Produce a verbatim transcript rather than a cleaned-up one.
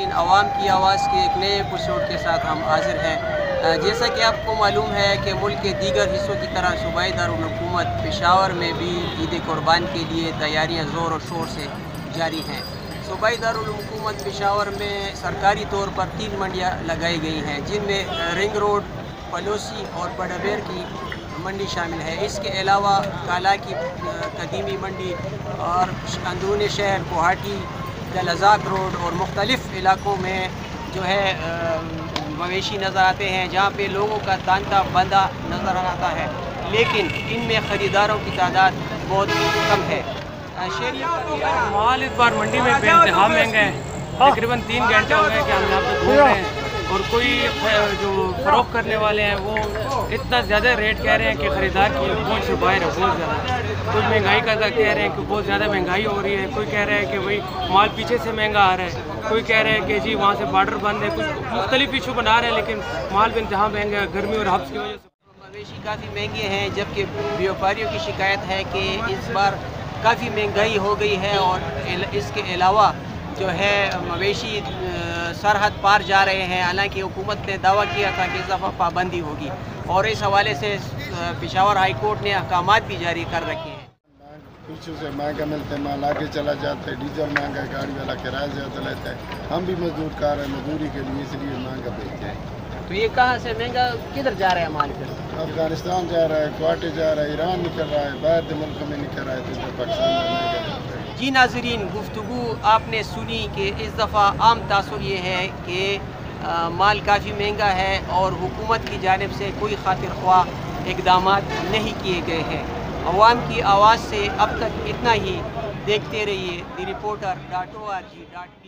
नाज़रीन, आवाम की आवाज़ के एक नए एपिसोड के साथ हम हाजिर हैं। जैसा कि आपको मालूम है कि मुल्क के दीगर हिस्सों की तरह सूबाई दारुल-हुकूमत पेशावर में भी ईद कुर्बान के लिए तैयारियां ज़ोर और शोर से जारी हैं। सूबाई दारुल-हुकूमत पेशावर में सरकारी तौर पर तीन मंडियाँ लगाई गई हैं, जिनमें रिंग रोड, पलोसी और बड़ाबेर की मंडी शामिल है। इसके अलावा काला की कदीमी मंडी और अंदरून शहर कोहाटी, दलजाक रोड और मुख्तलिफ़ इलाकों में जो है मवेशी नज़र आते हैं, जहाँ पे लोगों का तांता बंदा नज़र आता है, लेकिन इनमें ख़रीदारों की तादाद बहुत कम है। यार माल इस बार मंडी में बेइंतहा महंगा है। तकरीबन तीन घंटे हो गए कि हम यहाँ पे घूम रहे हैं और कोई जो फ़रोख्त करने वाले हैं वो इतना ज़्यादा रेट कह रहे हैं कि ख़रीदार की पहुँच से बाहर है बहुत ज़्यादा। कोई महंगाई का कह रहे हैं कि बहुत ज़्यादा महंगाई हो रही है, कोई कह रहा है कि भाई माल पीछे से महंगा आ रहा है, कोई कह रहे हैं कि जी वहाँ से बॉर्डर बंद है। कुछ मुख्तलिफ इशू बना रहे हैं, लेकिन माल भी इंतहा महंगा है गर्मी और हब्स की वजह से। मवेशी काफ़ी महंगे हैं, जबकि व्यापारियों की शिकायत है कि इस बार काफ़ी महंगाई हो गई है और इसके अलावा जो है मवेशी सरहद पार जा रहे हैं। हालांकि हुकूमत ने दावा किया था कि इस दफ़ा पाबंदी होगी और इस हवाले से पेशावर हाई कोर्ट ने अहकामात भी जारी कर रखे हैं। पीछे से महंगा मिलता है, माल आगे चला जाता है, डीजल महंगा है, गाड़ी वाला किराया ज़्यादा लेता है। हम भी मजदूर कार है, मजदूरी के लिए इसलिए महंगा बेचते हैं। तो ये कहाँ से महंगा किधर जा रहा है माल? फिर अफगानिस्तान जा रहा है, क्वाटे जा रहा है, ईरान निकल रहा है, बाहर के मुल्क में निकल रहा है, तो पाकिस्तान में महंगा जाता है। जी नाज़रीन, गुफ्तगू आपने सुनी कि इस दफ़ा आम तासुर ये है कि माल काफ़ी महंगा है और हुकूमत की जानिब से कोई खातिर ख्वाह इक़दामात नहीं किए गए हैं। अवाम की आवाज़ से अब तक इतना ही। देखते रहिए the reporter dot O R G dot